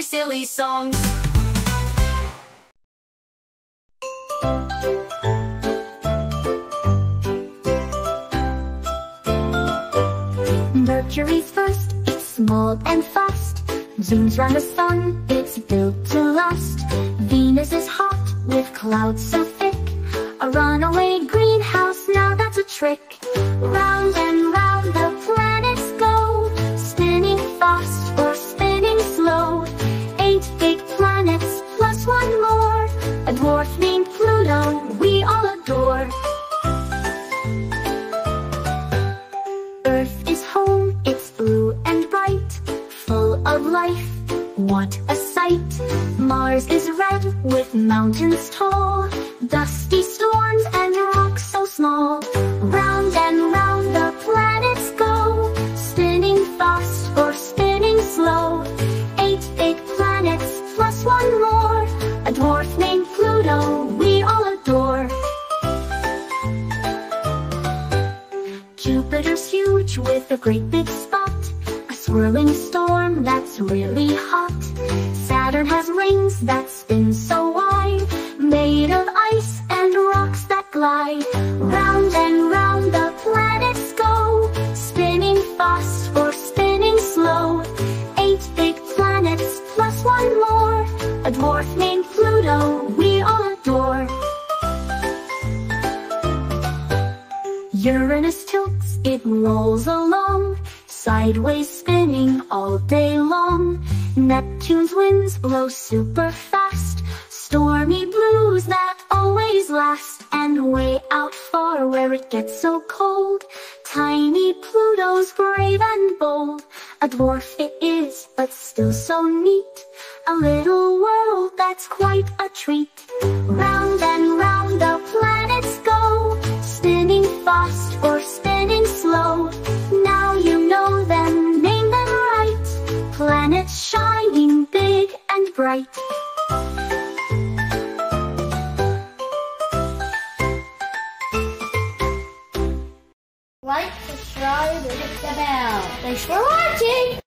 silly songs. Mercury's first, it's small and fast, zooms round the sun, it's built to last. Venus is hot with clouds so thick, a runaway greenhouse, now that's a trick. Round and round the planets go, spinning fast or spinning slow. 8 big planets plus one more, a dwarf named Pluto we all adore. Earth is home, it's blue and bright, full of life, what a sight. Mars is red with mountains tall, dusty storms and rocks so small. Round and round the planets go, spinning fast or spinning slow. 8 big planets plus one more, a dwarf named Pluto we all adore. Jupiter's huge with a great big spot, a swirling storm that's really hot. Saturn has rings that spin so wide, made of ice and rocks that glide. Round and round the planets go, spinning fast or spinning slow. 8 big planets plus one more, a dwarf named Pluto we all adore. Uranus tilts, it rolls along, sideways spinning all day long. Neptune's winds blow super fast, stormy blues that always last. And way out far where it gets so cold, tiny Pluto's brave and bold. A dwarf it is, but still so neat, a little world that's quite a treat. Round and round the planets go, spinning fast or spinning slow. Now you know them, name them right, planets shining big and bright. Like, subscribe, and hit the bell. Thanks for watching!